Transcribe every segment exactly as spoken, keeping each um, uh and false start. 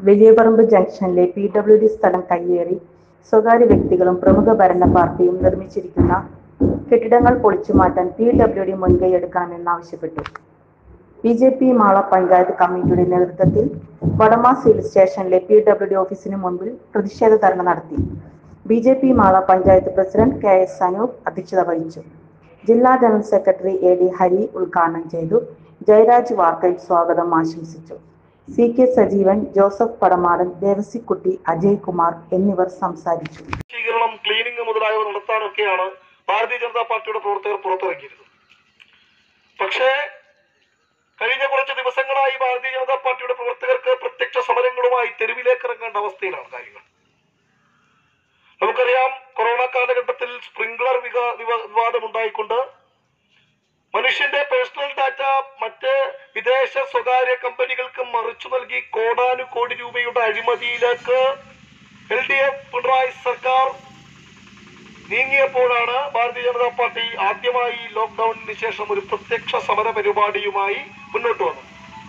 വലിയപറമ്പ് ജംഗ്ഷനിലെ P W D സ്ഥലം കയ്യേറി സ്വകാര്യ വ്യക്തികളും പ്രമുഖ ഭരണ പാർട്ടിയും നിർമ്മിച്ചിരിക്കുന്ന കെട്ടിടങ്ങൾ പൊളിച്ചുമാറ്റാൻ പി ഡബ്ല്യു ഡി മുൻകൈയെടുക്കണമെന്നാവശ്യപ്പെട്ടു. B J P Mala panchayat കമ്മിറ്റിയുടെ നേതൃത്വത്തിൽ വടമ സിവിൽ സ്റ്റേഷനിലെ പി ഡബ്ല്യു ഡി ഓഫീസിന് മുൻപിൽ പ്രതിഷേധ ധർണ നടത്തി. B J P Mala panchayat president K S Anoop അധ്യക്ഷത വഹിച്ചു. ജില്ലാ general secretary A D Hari ഉദ്ഘാടനം ചെയ്തു. ജയരാജ് വാർക്കയിൽ സ്വാഗതം ആശംസിച്ചു. C K Sajeevan, Joseph Padamadan, Devasikutty, Ajay Kumar എന്നിവർ സംസാരിച്ചു. ശുചീകരണം, ക്ലീനിംഗ് മുതലായവ നടത്താനൊക്കെയാണ് ഭാരതീയ ജനതാ പാർട്ടിയുടെ പ്രവർത്തകർ പുറത്തിറങ്ങിയിരുന്നത്. പക്ഷേ കഴിഞ്ഞ കുറച്ച് ദിവസങ്ങളായി ഭാരതീയ ജനതാ പാർട്ടിയുടെ പ്രവർത്തകർക്ക് പ്രത്യക്ഷ സമരങ്ങളുമായി തെരുവിലേക്ക് ഇറങ്ങേണ്ട അവസ്ഥയിലാണ് കാര്യങ്ങൾ. നമുക്കറിയാം, കൊറോണ കാലഘട്ടത്തിൽ സ്പ്രിംഗ്ലർ വിവാദം ഉണ്ടായിക്കൊണ്ട് മനുഷ്യന്റെ പേഴ്സണൽ ഡാറ്റ മറ്റ് വിദേശ സ്വകാര്യ കമ്പനികൾക്ക് മറിച്ചു നൽകി കോടാനുകോടി രൂപയുടെ അഴിമതിയിലേക്ക് എൽ ഡി എഫ് പിണറായി സർക്കാർ നീങ്ങിയപ്പോഴാണ് ഭാരതീയ ജനതാ പാർട്ടി ആദ്യമായി ലോക്ക്ഡൌണിന് ശേഷം ഒരു പ്രത്യക്ഷ സമര പരിപാടിയുമായി മുന്നോട്ട് വന്നത്.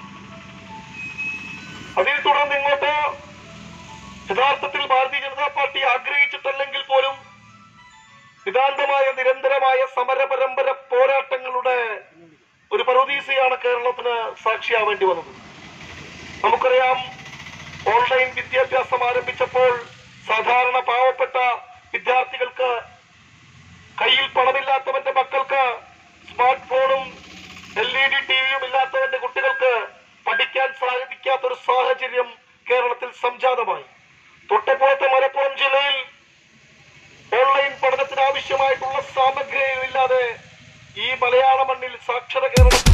അതിൽ തുടർന്ന് ഇങ്ങോട്ട് യഥാർത്ഥത്തിൽ ഭാരതീയ ജനതാ പാർട്ടി ആഗ്രഹിച്ചിട്ടല്ലെങ്കിൽ പോലും നിതാന്തമായ നിരന്തരമായ സമര പരമ്പര പോരാട്ടങ്ങളുടെ ഒരു പറുദീസയാണ് കേരളത്തിന് സാക്ഷിയാവേണ്ടി വന്നത്. നമുക്കറിയാം, ഓൺലൈൻ വിദ്യാഭ്യാസം ആരംഭിച്ചപ്പോൾ സാധാരണ പാവപ്പെട്ട വിദ്യാർത്ഥികൾക്ക്, കയ്യിൽ പണമില്ലാത്തവന്റെ മക്കൾക്ക്, സ്മാർട്ട് ഫോണും എൽ ഇ ഡി ടിവിയും ഇല്ലാത്തവന്റെ കുട്ടികൾക്ക് പഠിക്കാൻ സാധിക്കാത്തൊരു സാഹചര്യം കേരളത്തിൽ സംജാതമായി. തൊട്ടപ്പുറത്തെ മലപ്പുറം ജില്ലയിൽ ഓൺലൈൻ പഠനത്തിന് ആവശ്യമായിട്ടുള്ള സാമഗ്രികളില്ലാതെ ഈ മലയാള മണ്ണിൽ സാക്ഷര കേരളത്തിൽ